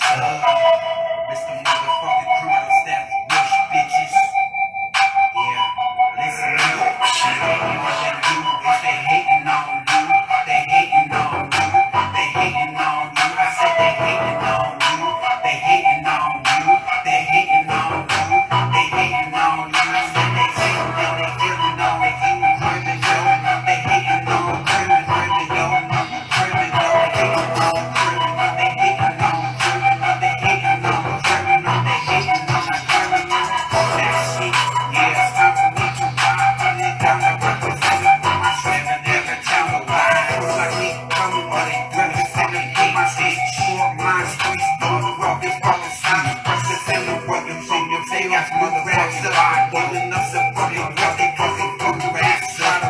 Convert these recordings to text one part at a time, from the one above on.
Mr. Motherfucking criminal staff, bush bitches. Yeah, listen up. Shit, all they do is they hating on you. They hating on you. They hating on you. I said they hating on you. They hating on you. They hating on you. They hating on you. I said they hating and they killing on they hating criminal. They hating on criminal. Criminal. They hating on criminal. They hating on criminal. They hating on criminal. They hating on criminal. That shit, yeah, it's time for me to ride. Run it down and represent it for my shit. Never tell no lie. Like me, coming on it, representing for my shit. Short mind streets, all the rock is fucking sign. Representing what you say, you say, that's motherfuckers. Holding up the fucking what they fucking rats.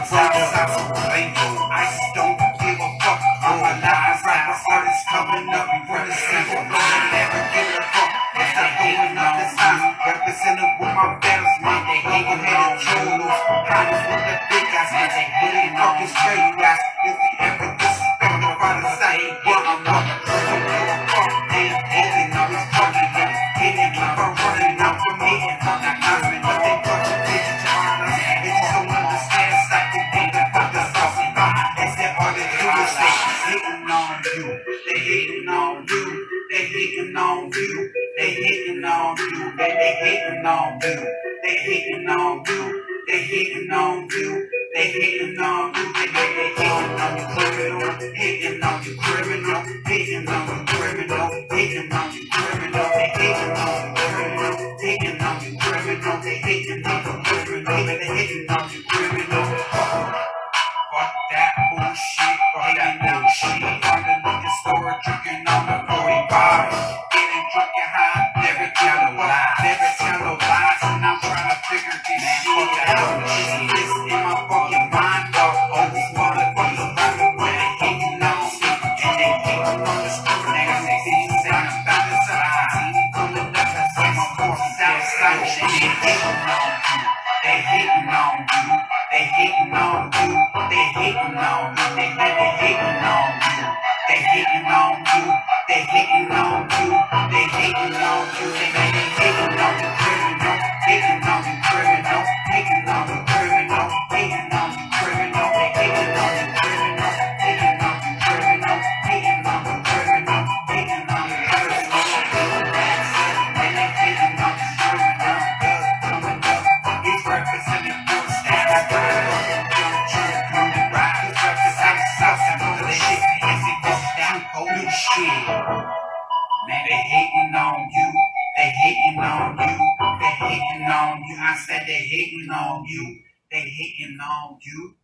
I just don't give a fuck. I'm a live rapper, artists coming up, representing. Never give a fuck. Yes, I'm going up the sign. Representing with my battles, man. They overhead trolls. Hiding with the big guys, man. They really fucking straight guys. If we ever disrespect the father side, what I'm up. They hating on these fucking niggas. Hating, keep on running out for me. And I'm not confident, but they fucking bitches around us. They just don't understand. It's like they think that fuck us off. They said all they do is they hating on you. They hating on you. They hating on you. They hating on you. They hating on you. They hating on you. They hating on you. They hating on you. They hating on you criminal. Hating on you criminal. Hating on you criminal. Hating on you criminal. They hating on you criminal. Hating on you criminal. They hating on you criminal. They hating on you criminal. Fuck that bullshit. Fuck that bullshit. On the liquor store drinking on the 45. Getting drunk and high. Never tell no lies. Never tell no lies. And I'm trying to figure this shit out. This in my fucking mind, dog. All these motherfuckers rapping where they hating on shit. And they hating on the street. Niggas, they see you saying about the side. Coming up and say my forces outside. They hating on you. They hating on you. They hating on you. They hating on you. They hating on you. They hating on you. They hating on you. They hating on you. They hating on you criminal. Hating on you criminal. Hating on you criminal. Hating on you criminal. They hating on you criminal. Hating on you criminal. Hating on you criminal. Hating on you criminal. And they hating on you criminal. Coming up. He's representing for the staff. Shit. Man, they hating on you. They hating on you. They hating on you. I said they hating on you. They hating on you.